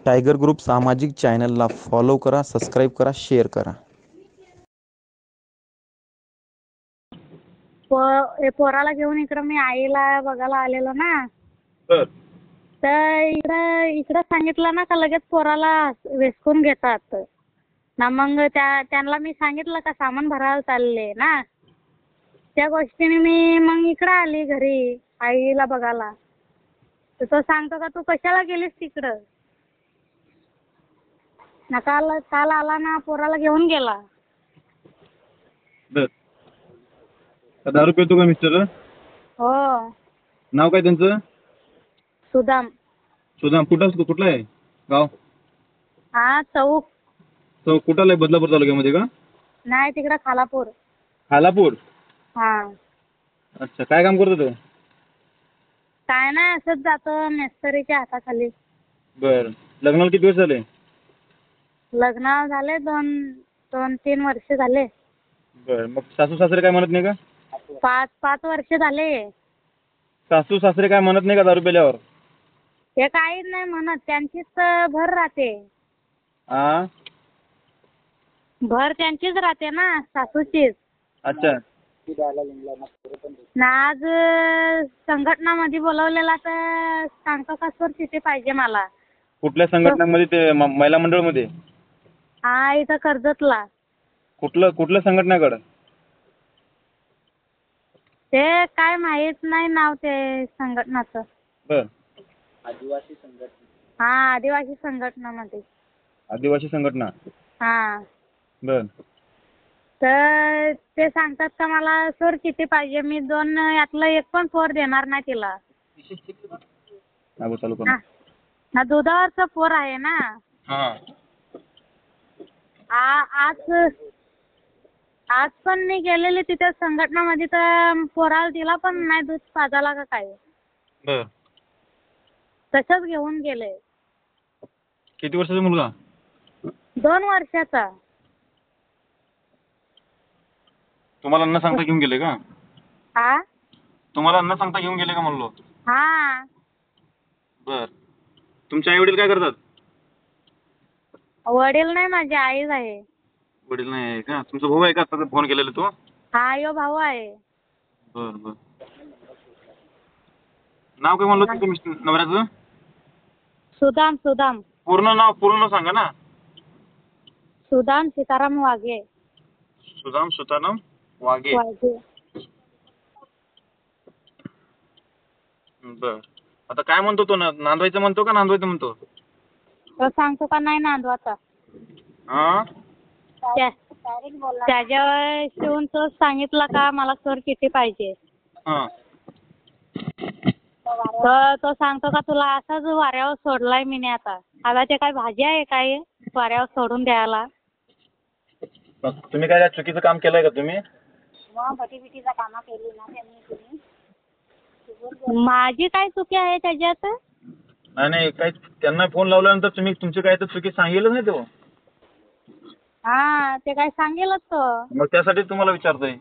Tiger group सामाजिक चॅनलला follow करा, सबस्क्राईब करा, शेअर करा. पोराला घेऊन इकडं मी आईला बघायला आलेलो ना. बर. तर इकडं सांगितलं ना का लगेच पोराला वेसकून घेतात ना. मग त्यांना मी सांगितलं का सामान भरायला चालले ना. त्या गोष्टीने मी मग इकडं आली घरी आईला बघायला. तर तो सांगतो का तू कशाला गेलीस तिकडं ना. काल आला ना पोराला घेऊन गेला. बर. दारू पितो का मिस्टर? हो. नाव काय त्यांचं? सुदाम. सुदाम. कुठला आहे गाव? हा चौक. तो कुठाला आहे? बदलापूर तालुक्यामध्ये का? नाही तिकडं खालापूर. खालापूर. हा. अच्छा. काय काम करतो तो? काय नाही असंच जातो मिस्त्रीच्या हाताखाली. बर. लग्नाला किती दिवस झाले? लग्न झाले 2-3 वर्ष झाले. बर. मग सासू सासरे काय म्हणत नाही का? 5 वर्ष झाले. सासू सासरे काय म्हणत नाही का दारू पिल्यावर? ते काहीच नाही म्हणत. त्यांचीच भर राहते. हा. भर त्यांचीच राहते ना सासूचीच. अच्छा. ना आज संघटनामध्ये बोलवलेला तर सांगतो का सर तिथे पाहिजे मला. कुठल्या संघटनामध्ये? ते महिला मंडळमध्ये? हा इथं कर्जतला. कुठल्या संघटनेकडं? ते काय माहित नाही नाव ते संघटनाचं. बर. हा आदिवासी संघटनामध्ये. आदिवासी संघटना. हा. बर. तर ते सांगतात का मला सर किती पाहिजे. मी 2 यातलं एक पण पोर देणार नाही तिला. चालू कर. ना दुधावरचं पोर आहे ना. हा. आज पण मी गेलेली तिथे संघटनामध्ये तर पोराला दिला पण नाही दूध पाजायला का काय. बर. तसंच घेऊन गेले. किती वर्षाचा मुलगा? 2 वर्षाचा. तुम्हाला न सांगता घेऊन गेले का? हा. तुम्हाला न सांगता घेऊन गेले का म्हणलो? हा. बर. तुमचे आई वडील काय करतात? वडील नाही माझी आईच आहे. वडील नाही आहे का? तुमचा भाऊ आहे का आता फोन केलेला तो? हा यो भाऊ आहे. बर बर. नाव काय म्हणलं तुमच्या नवऱ्याचं? सुदाम. पूर्ण सांगा ना. सुदाम सीताराम वाघे. सुदाम सीताराम वाघे. बर. आता काय म्हणतो तो? नांदवायचं म्हणतो का नांदवायचं म्हणतो? तो सांगतो का नाही नांदवाचा. हा. त्याच्यावर शिवून तो सांगितला का मला सर किती पाहिजे. हा. तर तो सांगतो का तुला असाच वाऱ्यावर सोडलाय मी आता. आता ते काय भाजी आहे काय वाऱ्यावर सोडून द्यायला. तुम्ही काय चुकीचं काम केलंय का तुम्ही? माझी काय चुकी आहे त्याच्यात? नाही काही त्यांना फोन लावल्यानंतर तुम्ही तुमची काय तर चुकी सांगेलच नाही तो. हा ते काय सांगेलच तो. मग त्यासाठी तुम्हाला विचारतोय.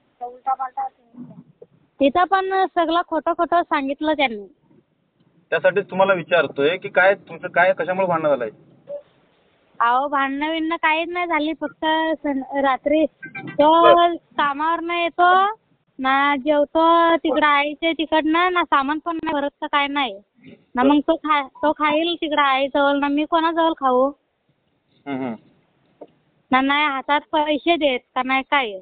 तिथं पण सगळं खोटं सांगितलं त्यांनी. त्यासाठी तुम्हाला विचारतोय की काय तुमचं काय कशामुळे भांडण झालंय? अहो भांडणं बिंडणं काहीच नाही झाली. फक्त रात्री तो कामावरनं येतो ना जेवतो तिकडं आईच्या तिकडनं ना सामान पण नाही भरत तर काय नाही ना. मग तो खाईल तिकडं आईजवळ ना मी कोणाजवळ खाऊ ना. नाही हातात पैसे देत का नाही काय.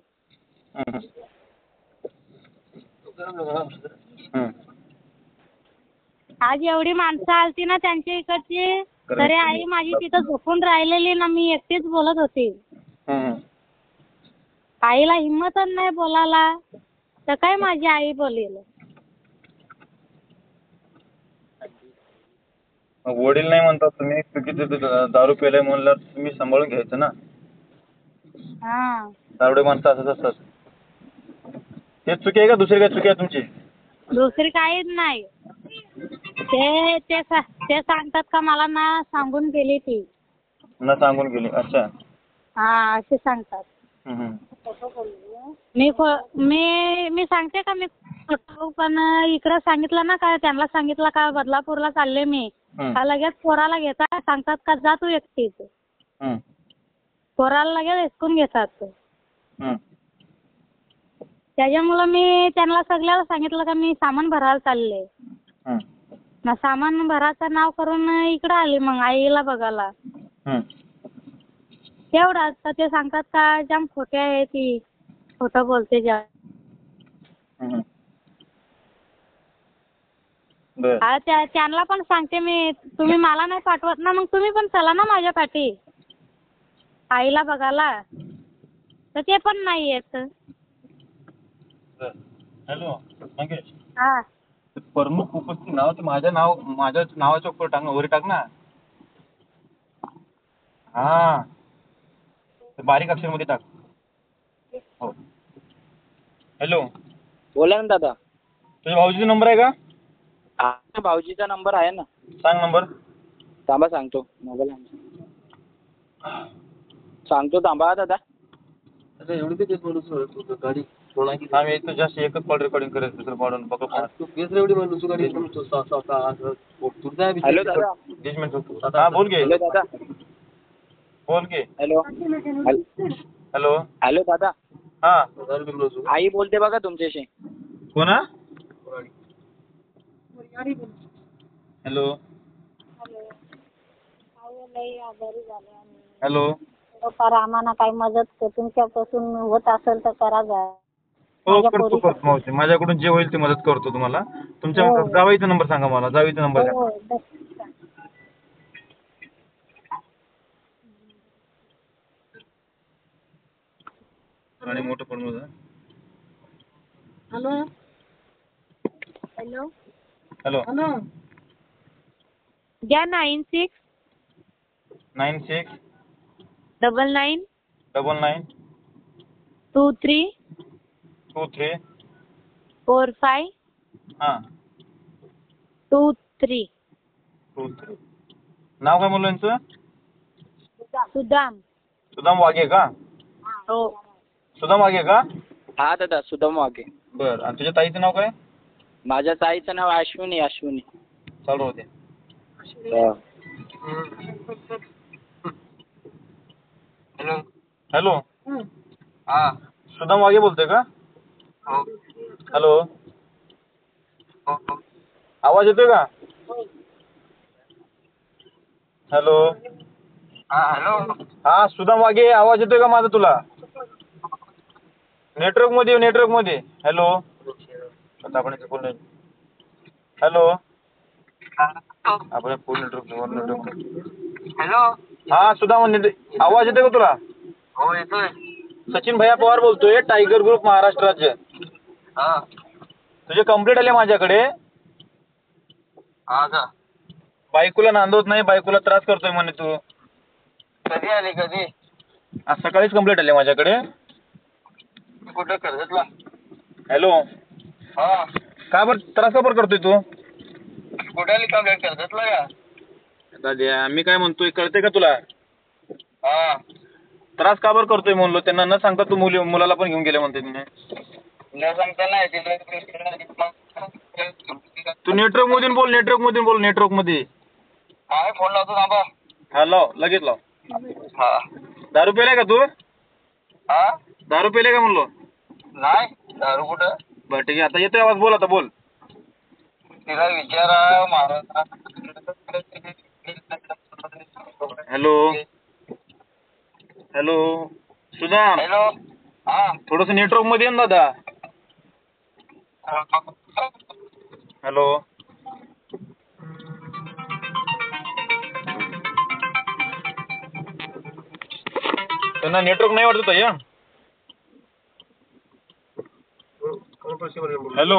आज एवढी माणसं आलती ना त्यांच्या इकडची तरी आई माझी तिथं झोपून राहिलेली ना. मी एकटीच बोलत होती. आईला हिम्मतच नाही बोलायला तर काय माझी आई बोलेल. वडील नाही म्हणतात तुम्ही चुकीचं दारू पिलाय म्हणल्यावर तुम्ही सांभाळून घ्यायचं ना. हा. दारुडे माणसं असंच असतात. हे चुकी आहे का दुसरी काय चुकी आहे तुमची? दुसरी काहीच नाही. ते सांगतात का मला ना सांगून गेली ती. न सांगून गेली. अच्छा. हा असे सांगतात. मी सांगते का मी पण इकडं सांगितलं ना का त्यांना सांगितलं का बदलापूरला चालले मी हं. का लगेच पोराला घेतात, सांगतात का जा तू एकटीच. हं. पोराला लगेच हिसकून घेतात. हं. त्याच्यामुळं मी त्यांना सगळ्याला सांगितलं का मी सामान भरायला चालले. हं. मग सामान भरायचं नाव करून इकडं आली मग आईला बघायला. हं. तेवढंच तर ते सांगतात का जाम खोटे आहे ती, खोटं बोलते जा. हं. बर. त्यांना पण सांगते मी, तुम्ही मला नाही पाठवत ना, मग तुम्ही पण चला ना माझ्या पाठी आईला बघायला. तर ते पण नाही येत. हॅलो मंगेश, हा. ते प्रमुख उपस्थित नाव ते माझ्या नावाच्या वर टाक ना, वर टाक ना. हा, ते बारीक अक्षरमध्ये टाक. हो. हॅलो, बोला ना दादा. तुझ्या भाऊजीचा नंबर आहे का? हा, भाऊजीचा नंबर आहे ना. सांग नंबर. थांबा सांगतो. मोबाईल सांगतो, थांबा दादा. अरे एवढी किती बोलू गाडी आम्ही इथं जास्त एकच कॉल रेकॉर्डिंग करायचं दुसरं पाडून बघा. तू केस एवढी म्हणून तू गाडी हॅलो दादा. हा बोल घे. हॅलो दादा. बोल घे. हॅलो. हॅलो. हॅलो दादा. हा. आई बोलते बघा तुमच्याशी. कोणा? हॅलो. हॅलो. फार आम्हाला काही मदत तुमच्यापासून होत असेल तर करा जा. हो करतो मावशी, माझ्याकडून जे होईल ते मदत करतो तुम्हाला. तुमच्या जावईचा नंबर सांगा मला, जावईचा नंबर द्या. आणि मोठं पण होतं. हॅलो. हॅलो. हॅलो. द्या 96 96 99 99 23 23 45 हां 23. 23. नाव काय म्हणलं यांचं? सुदाम. सुदाम वाघे का? हो. सुदाम वाघे का? हा दादा, सुदाम वाघे. बरं. आणि तुझ्या ताईचं नाव काय? माझ्या ताईचं नाव अश्विनी. अश्विनी. चालू होते. हा. हॅलो. हॅलो. हा. सुदाम वाघे बोलतोय का? हो. हॅलो. आवाज येतोय का? हॅलो. हा हॅलो. हा सुदाम वाघे, आवाज येतोय का माझा तुला? नेटवर्क मध्ये ये, नेटवर्क मध्ये. हॅलो. आता आपण इथे बोलूया. हॅलो. आपण फुल नेटवर्क. हॅलो. हा सुदाम, आवाज येतोय का तुला? हो येतोय. सचिन भैया पवार बोलतोय, टायगर ग्रुप महाराष्ट्र राज्य. हा. तुझे कंप्लीट आले माझ्याकडे. हा का? बायकोला नांदवत नाही, बायकोला त्रास करतोय म्हणे तू. कधी आले कधी? आज सकाळीच कंप्लीट आले माझ्याकडे. कुठं कर्जतला? हॅलो. हा. का बरं त्रास का बरं करतोय तू? कुठे आली कंप्लीट, कर्जतला का? दाद्या मी काय म्हणतोय कळतंय का तुला? हा. त्रास का बरं करतोय म्हणलो, त्यांना न सांगता तू मुलाला पण घेऊन गेले म्हणते तुम्ही. न सांगता नाही. तू नेटवर्क मधून बोल, नेटवर्क मध्ये. हा फोन लावतो थांबा. हा लाव, लगेच लाव. हा. दारू पेलाय का तू? हा. दारू पेलाय का म्हणलो? नाही, दारू कुठं? बरं ठीक आहे, आता येतोय आवाज, बोल आता बोल. तिला विचारा महाराज. हॅलो. हॅलो. सुदाम. हॅलो. हा. थोडंसं नेटवर्क मध्ये ये ना दादा. हॅलो. त्यांना नेटवर्क नाही वाटत आहे. हॅलो.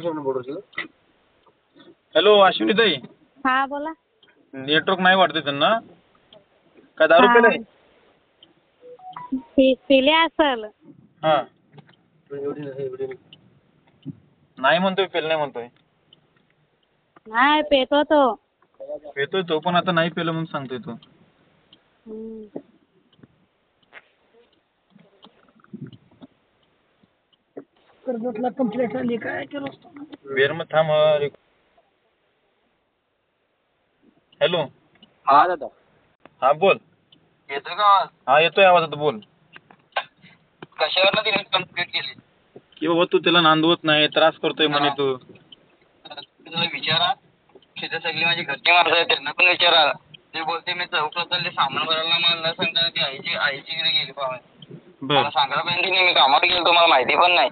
हॅलो अश्विनी ताई. हा बोला. नेटवर्क नाही वाटत त्यांना. काय दारू पेलाय? पिले असेल. हा. नाही म्हणतोय, पेल नाही म्हणतोय. नाही पेतो तो. पेतोय तो, पण आता नाही पेलं म्हणून सांगतोय तो. कर्जतला कंप्लेंट आली, काय केलं असतं? वेर मग थांब. हॅलो. हा दादा. हा बोल. येतोय का आवाज? हा येतोय आवाज आता बोल. कशावर तिने कंप्लीट केली? की बाबा तू त्याला नांदवत नाही, त्रास करतोय म्हणे तू. तुला विचारा, तिथे सगळी माझी घरची माणसं आहेत त्यांना पण विचारा. ते बोलते मी चौकात चालले सामान भरायला, मला न सांगता ती आईची इकडे गेली पाहुणे. बर. मला सांगायला पाहिजे नाही, मी कामाला गेलो तुम्हाला माहिती पण नाही.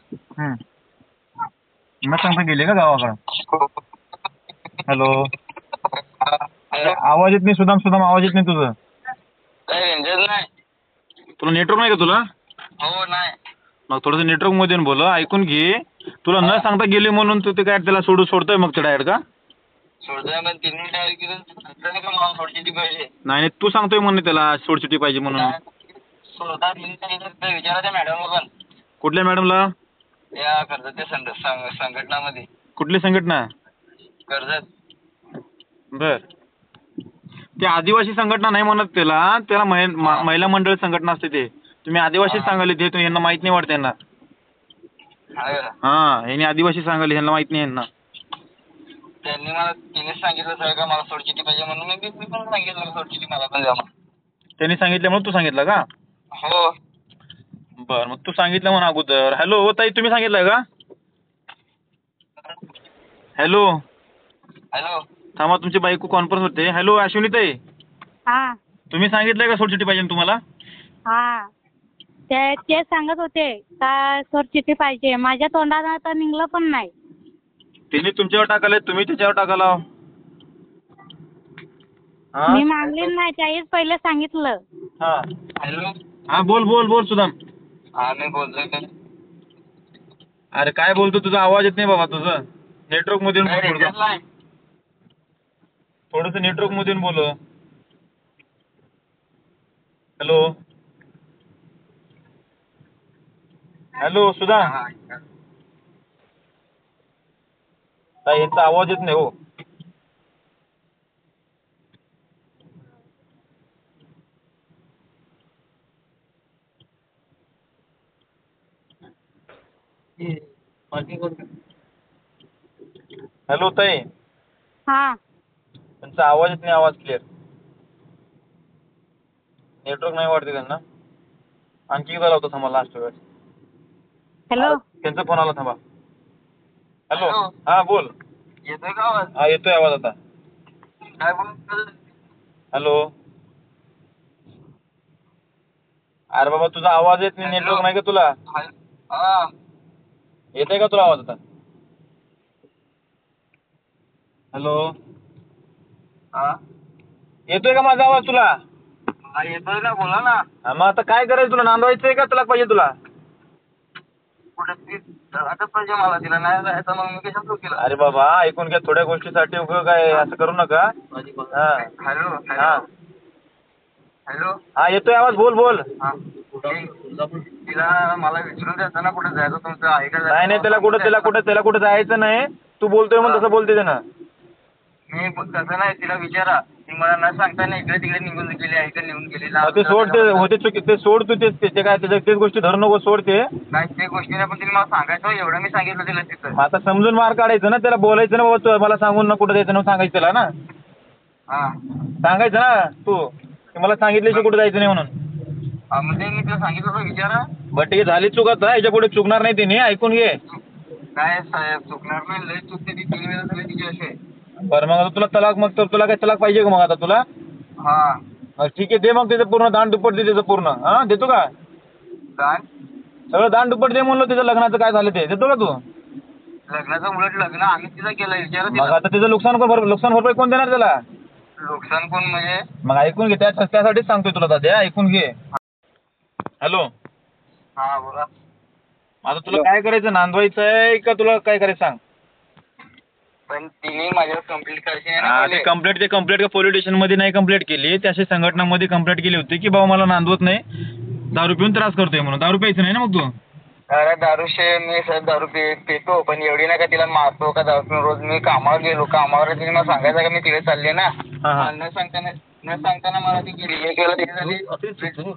न सांगता गेले का गावाकडं? हॅलो. आवाज येत नाही सुदाम, आवाज येत नाही तुझं. काही रेंजच नाही. तुला नेटवर्क नाही का तुला? हो नाही. मग थोडंसं नेटवर्क मध्ये बोल, ऐकून घे. तुला न सांगता गेले म्हणून तू ते काय त्याला सोडतोय मग ते डायरेक्ट का? सोडतोय पण तिने डायरेक्ट केलं का मला सोडचिठी पाहिजे. नाही तू सांगतोय म्हणून त्याला सोडचिठी पाहिजे म्हणून. सोडतात विचारा त्या मॅडमला पण. कुठल्या मॅडमला? या कर्जत संघटनामध्ये. कुठली संघटना? कर्जत. बर. ते आदिवासी संघटना नाही म्हणत त्याला महिला मंडळ संघटना असते ते. तुम्ही आदिवासी सांगायला ते यांना माहित नाही वाटत यांना. हा यांनी आदिवासी सांगायला यांना माहित नाही यांना. त्यांनी मला तिनेच सांगितलं सर का मला सोडचिठी पाहिजे म्हणून मी पण सांगितलं सोडचिठी मला पण द्या म्हणून. त्यांनी सांगितलं म्हणून तू सांगितलं का? हो. बर मग तू सांगितलं म्हणून अगोदर. हॅलो हो ताई तुम्ही सांगितलंय का? हॅलो. हॅलो. थांबा तुमची बायको कॉन्फरन्स होते. हॅलो अश्विनी ताई. हा तुम्ही सांगितलंय का सोडचिठी पाहिजे तुम्हाला? हा ते सांगत होते का सोडचिठी पाहिजे. माझ्या तोंडानं तर निघलं पण नाही. त्यांनी तुमच्यावर टाकाले, तुम्ही त्याच्यावर टाकाला. मी मागली नाही, त्याहीच पहिले सांगितलं. हा. हॅलो. हा बोल सुदाम. हा मी बोलतोय. अरे काय बोलतो, तुझा आवाज येत नाही बाबा. तुझं नेटवर्क मधून थोडस नेटवर्क मधून बोल. हॅलो. हॅलो सुधा. ताई यांचा आवाज येत नाही हो. हॅलो ताई. हा त्यांचा आवाज येत नाही, आवाज क्लिअर. नेटवर्क नाही वाटते त्यांना. आणखी एकदा लावतो थांबा लास्ट वेळेस. हॅलो. त्यांचा फोन आला थांबा. हॅलो. हा बोल. येतोय का आवाज? हा येतोय आवाज आता. काय बोल? हॅलो. अरे बाबा तुझा आवाज येत नाही, नेटवर्क नाही का तुला? हा. येतोय का तुला आवाज आता? हॅलो. हा. येतोय का माझा आवाज तुला? हा येतोय ना, बोला ना. हा, मग आता काय करायचं तुला? नांदवायचंय का तलाक पाहिजे तुला? कुठे ती तलाकच पाहिजे मला, तिला नाही जायचं मग मी कशाला केलं? अरे बाबा ऐकून घ्या, थोड्या गोष्टीसाठी उगा काय असं करू नका. हा. हॅलो. हा. हॅलो. हा येतोय आवाज, बोल. हा. तिला मला विचारून द्यायचं ना कुठे जायचं तुमचं आहे का? नाही त्याला कुठे जायचं नाही. तू बोलतोय म्हणून तसं बोलते ना. मी तसं नाही, तिला विचारा. ती मला न सांगता नाही इकडे तिकडे निघून गेली, आहे का निघून गेली. ते सोड, ते होते चुकी, ते सोड तू. ते काय तेच गोष्टी धरू नको, सोड ते. नाही ते गोष्टी नाही, पण तिने मला सांगायचं एवढं मी सांगितलं तिला तिथं. आता समजून मार काढायचं ना, त्याला बोलायचं ना बाबा मला सांगून ना कुठे जायचं ना, सांगायचं त्याला ना. हा. सांगायचं ना तू मला सांगितल्याशिवाय कुठे जायचं नाही म्हणून. म्हणजे मी तिला सांगितलं तर विचारा. बट हे झाली चूक आता, याच्या पुढे चुकणार नाही तिने, ऐकून घे. काय साहेब चुकणार नाही, लय चुकते ती 3 वेळा झाली तिची असे. बरं मग आता तुला तलाक, मग तुला काय तलाक पाहिजे का मग आता तुला? हा. मग ठीक आहे, दे मग त्याचं पूर्ण दान दुप्पट दे त्याचं पूर्ण. हा देतो का? काय? सगळं दान दुप्पट दे म्हणलं. त्याचं लग्नाचं काय झालं ते देतो का तू? लग्नाचं उलट लग्न आम्ही तिथं केलं, विचारा मग आता त्याचं नुकसान भरपाई कोण देणार त्याला? नुकसान कोण म्हणजे? मग ऐकून घे, त्यासाठीच सांगतोय तुला दादा, ऐकून घे. हॅलो. हा बोला. आता तुला काय करायचं, नांदवायचं आहे का तुला काय करायचं सांग? पण तिने माझ्यावर कंप्लीट करायची ते नाही. कंप्लेंट का पोलीस स्टेशन मध्ये नाही कंप्लेंट केली, त्या संघटनामध्ये कंप्लेंट केली होती की बाबा मला नांदवत नाही, दारू पिऊन त्रास करतोय म्हणून. दारू प्यायचं नाही ना मग तू? अरे दारूशे मी सर दारू पितो, पण एवढी नाही का तिला मारतो का दारू पिऊन. रोज मी कामावर गेलो, कामावर तिने मला सांगायचं का मी तिकडे चालले ना. न सांगताना मला ती गेली, हे केलं ते झाली.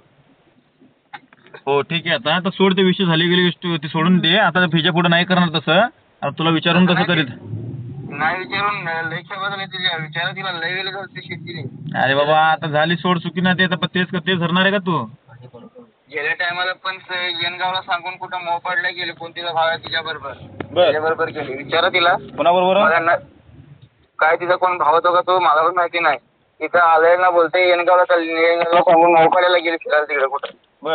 हो ठीक आहे, आता सोड ते विषय, झाली गेली गोष्ट ती सोडून दे. आता फिजा पुढे नाही करणार तसं. आता तुला विचारून कसं करीत. नाही विचारून लई खेळायला तिच्या विचारा तिला लई वेळ झाली शेती. अरे बाबा आता झाली सोड चुकी ना ते आता तेच धरणार आहे का तू? गेल्या टायमाला पण येनगावला सांगून कुठं मोपाडला गेले कोण तिचा भाव आहे तिच्या बरोबर बर तिच्याबरोबर गेली. विचारा तिला कोणाबरोबर? मला काय तिचा कोण भाव होतो का तो मला पण माहिती नाही. तिथं आलंय ना बोलते येनगावला चालली येनगावला सांगून मोपाड्याला गेली फिरायला तिकडे कुठं. बर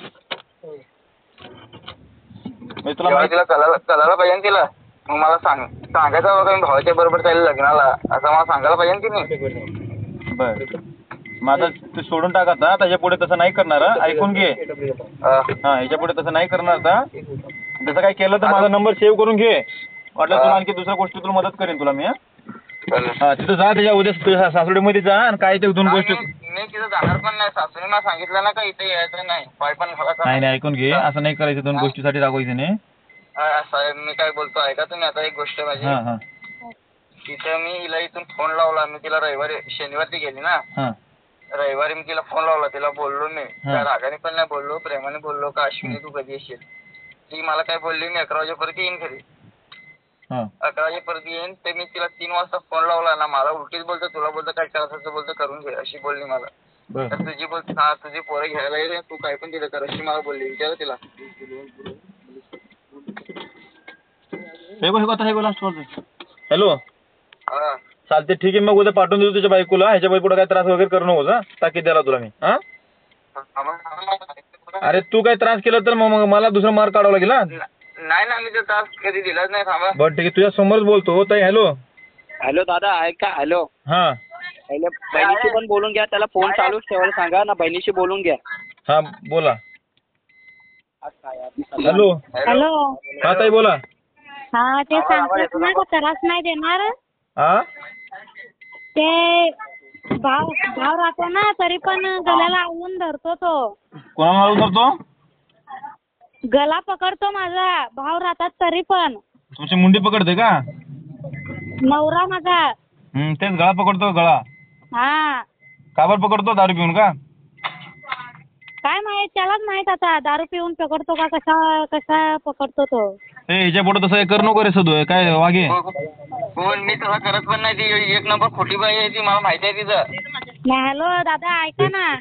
मी तुला जेव्हा तिला कळायला पाहिजे ना तिला. मग मला सांगायचं बघा मी भावाच्या बरोबर चालेल लग्नाला असं मला सांगायला पाहिजे ना तिने. बर मग आता तू सोडून टाक आता त्याच्या पुढे तसं नाही करणार ऐकून घे. हा याच्या पुढे तसं नाही करणार आता. तसं काय केलं तर माझा नंबर सेव्ह करून घे. वाटलं तुला आणखी दुसऱ्या गोष्टी तुला मदत करेन तुला मी. हा तिथं जा त्याच्या उद्या तुझ्या सासवडीमध्ये जा आणि काय ते दोन गोष्टी. मी तिथं जाणार पण नाही. सासूने मला सांगितलं ना का इथे यायचं नाही पाय पण घालायचा नाही नाही ऐकून घे असं नाही करायचं दोन गोष्टीसाठी रागवायचं नाही. साहेब मी काय बोलतो ऐका तुम्ही आता एक गोष्ट माझी. हा हा तिथं मी हिला इथून फोन लावला. मी तिला शनिवारी गेली ना हा रविवारी मी तिला फोन लावला. तिला बोललो मी त्या रागाने पण नाही बोललो प्रेमाने बोललो का अश्विनी तू कधी येशील. ती मला काय बोलली मी 11 वाजेपर्यंत येईन घरी. 11 वाजेपर्यंत येईन. ते मी तिला 3 वाजता फोन लावला ना मला उलटीच बोलतो तुला बोलतो काय करायचं बोलतो करून घे अशी बोलली मला. तर तुझी बोलते हा तुझी पोरं घ्यायला येईल तू काय पण तिला कर अशी मला बोलली. विचार तिला. हॅलो हा चालते ठीक आहे मग उद्या पाठवून देतो तुझ्या बायकोला. ह्याच्या बायकोला काय त्रास वगैरे करू नकोस. ताकीद द्यायला तुला मी. हा अरे तू काय त्रास केला तर मग मला दुसरा मार्क काढावा लागेल. नाही ना मी तर त्रास कधी दिलाच नाही. थांबा बरं ठीक आहे तुझ्या समोरच बोलतो ताई. हॅलो हॅलो दादा ऐका. हॅलो हा हॅलो बहिणीशी पण बोलून घ्या. त्याला फोन चालूच ठेवायला सांगा ना. बहिणीशी बोलून घ्या. हा बोला. Hello hello. हा ताई बोला. हा ते सांगतात ना का त्रास नाही देणार. हा ते भाव राहतो ना तरी पण गळ्याला आवळून धरतो तो. कोणाला मारून धरतो? गला पकडतो माझा. भाव राहतात तरी पण. तुमची मुंडी पकडते का? नवरा माझा. तेच गळा पकडतो गळा. हा का बरं पकडतो? दारू पिऊन का? काय माहित त्यालाच माहित आता. दारू पिऊन पकडतो का कसा पकडतो तो. ह्याच्या पुढे तसं करू नको रे सदू. काय वागे कोण मी तसा करत पण नाही. ती 1 नंबर खोटी बाई आहे ती मला माहिती आहे तिचं. नाही हॅलो दादा ऐका ना.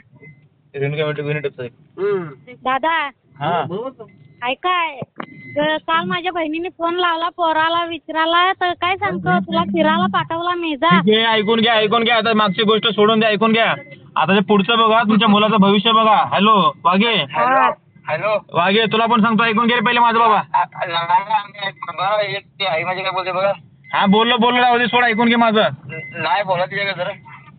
दादा हा ऐका. काल माझ्या बहिणीने फोन लावला पोराला विचारायला तर काय सांगतो तुला फिरायला पाठवला मी जा. ठीक आहे ऐकून घ्या आता मागची गोष्ट सोडून द्या. ऐकून घ्या आता ते पुढचं बघा. तुमच्या मुलाचं भविष्य बघा. हॅलो वागे. हॅलो वागे तुला पण सांगतो ऐकून घे पहिले माझं बाबा. ती आई माझी काय बोलते बघा. हा बोललो राहू दे सोड. ऐकून घे माझं. नाही बोला तिच्या जरा.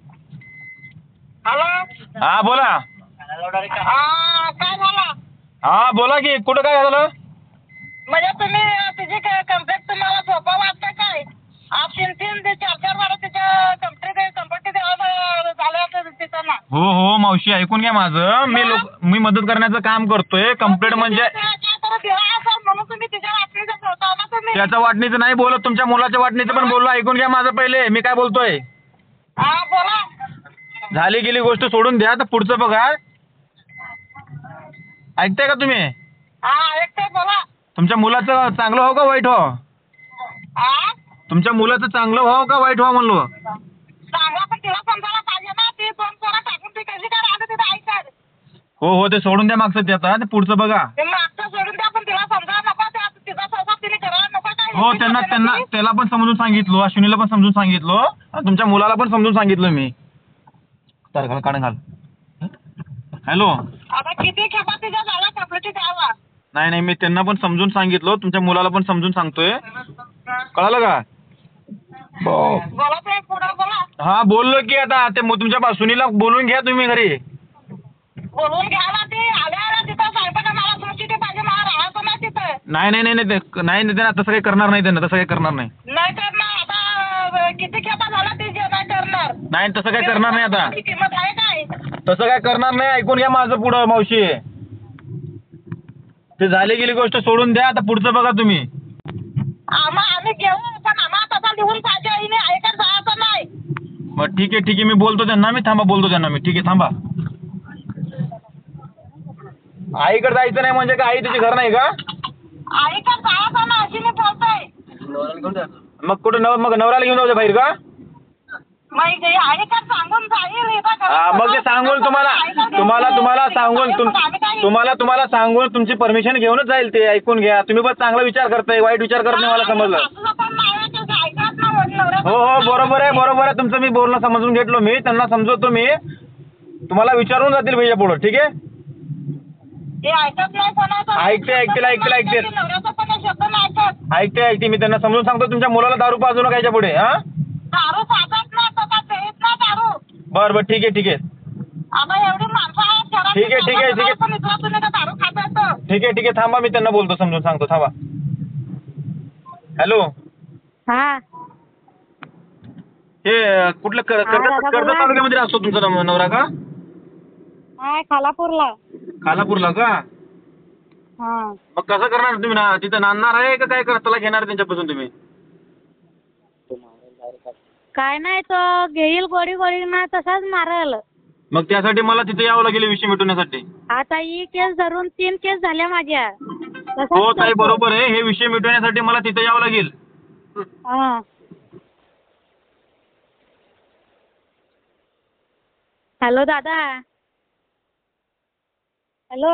हॅलो हा बोला. हा काय झालं. हा बोला की कुठं काय झालं? म्हणजे तुम्ही तिची कंप्लेंट तुम्हाला झोपा वाटतं काय. आज 3 ते 4 वारा तिच्या कंप्लेंट झालं तिचं ना. हो मावशी ऐकून घ्या माझं. मी मदत करण्याचं काम करतोय. कंप्लेंट म्हणजे म्हणून तुम्ही तिच्या वाटणीचं ठेवता ना तुम्ही. त्याच्या वाटणीचं नाही बोलत. तुमच्या मुलाच्या वाटणीचं पण बोललो. ऐकून घ्या माझं पहिले मी काय बोलतोय. हा बोला. झाली गेली गोष्ट सोडून द्या. तर पुढचं बघा. ऐकताय का तुम्ही? हा ऐकते बोला. तुमच्या मुलाचं चांगलं हो का वाईट हो? हा तुमच्या मुलाचं चांगलं व्हावं का वाईट व्हावं म्हणलो? सांगा पण तिला समजायला पाहिजे ना. ती 2 पोरं टाकून ती कशी काय राहते तिथं ऐकतात. हो ते सोडून द्या मागचं ते आता. ते पुढचं बघा. ते मागचं सोडून द्या पण तिला समजायला नको. तिचा स्वभाव तिने करायला नको काय. हो त्याला पण समजून सांगितलो. अश्विनीला पण समजून सांगितलो. आणि तुमच्या मुलाला पण समजून सांगितलं मी. तर घाल. हॅलो आता किती खेपा तिच्या झाला कंप्लेंट द्यावा. नाही मी त्यांना पण समजून सांगितलं. तुमच्या मुलाला पण समजून सांगतोय. कळालं का? बोला ते पुढं बोला. हा बोललो की आता ते तुमच्या सुनीला बोलून घ्या तुम्ही घरी. बोलून घ्यायला ती आल्या तिथं साहेबांना मला सुट्टी पाहिजे. मला राहायचं नाही तिथं. नाही त्यांना तसं काही करणार नाही. त्यांना तसं काही करणार नाही. नाही करणार. आता किती खेपा झाला ती जे नाही करणार. नाही तसं काही करणार नाही आता. ती किंमत आहे काय. तसं काय करणार नाही. ऐकून घ्या माझं पुढं मावशी. ते झाली गेली गोष्ट सोडून द्या. आता पुढचं बघा तुम्ही. आम्ही घेऊ पण आम्हाला तसा लिहून पाहिजे. आईने ऐकत जायचं नाही. मग ठीक आहे मी बोलतो त्यांना. बोलतो त्यांना मी. ठीक आहे थांबा. आईकडे जायचं नाही म्हणजे का आई तुझे घर नाही का? ऐकत जायचं ना अशी मी बोलतोय. मग कुठं मग नवऱ्याला घेऊन जाऊ बाहेर का? मग ते सांगून तुम्हाला सांगून तुमची परमिशन घेऊनच जाईल ते. ऐकून घ्या. तुम्ही बस चांगला विचार करताय, वाईट विचार करत नाही, मला समजलं. हो बरोबर आहे तुमचं. मी बोलणं समजून घेतलो. मी त्यांना समजवतो. मी तुम्हाला विचारून जातील भैया पुढं. ठीक आहे. ऐकते मी त्यांना समजून सांगतो. तुमच्या मुलाला दारू पाजू नका याच्या पुढे. हा बरं ठीक आहे. ठीक आहे. थांबा, मी त्यांना बोलतो, समजून सांगतो. थांबा. हॅलो. हा हे कुठलं कर्जत तालुक्यामध्ये असतो तुमचा नवरा का? नाही, खालापूरला का? हा. मग कसं करणार तुम्ही ना? तिथं नांदणार आहे का काय त्याला घेणार त्यांच्यापासून तुम्ही? काय नाही, तो घेईल गोडी ना तसाच मारल. मग त्यासाठी मला तिथे यावं लागेल विषय मिटवण्यासाठी. आता ही केस धरून 3 केस झाल्या माझ्या. हो ताई, बरोबर आहे. हे विषय मिटवण्यासाठी मला तिथे यावं लागेल. हा. हॅलो दादा. हॅलो.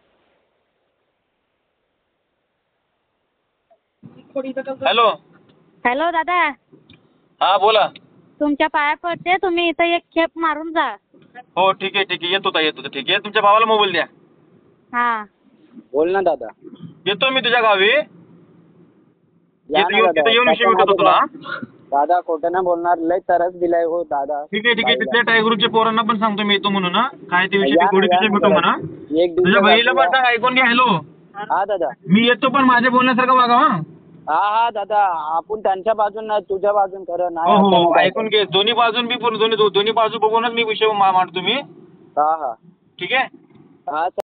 हॅलो दादा. हा बोला. तुमच्या पाया पडते, तुम्ही इथं एक खेप मारून जा. हो ठीक आहे. येतो ताई, येतो. ठीक आहे. तुमच्या भावाला मोबाईल द्या. हा. बोल ना दादा. येतो मी तुझ्या गावी. या ना दादा. तिथे येऊन विषय मिटवतो तुला. दादा खोटं नाही बोलणार. लय तरस दिलाय हो दादा. ठीक आहे. तिथल्या टाय ग्रुपच्या पोरांना पण सांगतो मी येतो म्हणून. काय ते विषय थोडी विषय मिटव म्हणा. एक तुझ्या बहिणीला पण सांग, ऐकून घ्या. हॅलो. हा दादा. मी येतो, पण माझ्या बोलण्यासारखं वागा. हा दादा. आपण त्यांच्या बाजून नाही, तुझ्या बाजून खरं नाही. हो ऐकून घे. दोन्ही बाजून दोन्ही बाजू बघूनच मी विषय मांडतो मी. हा ठीक आहे. हा